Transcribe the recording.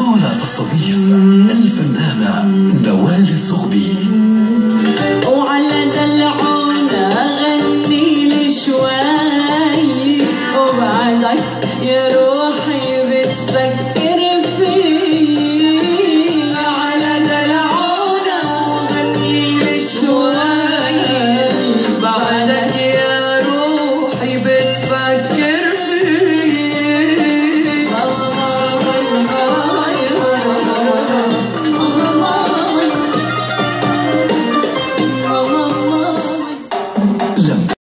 صولة تستضيف الفنانة نوال الزغبي. وعلى دلعونا غني لي شوي، وبعدك يا روحي بتفكر فيه. على دلعونا وغني لي شوي، بعدك يا روحي بتفكر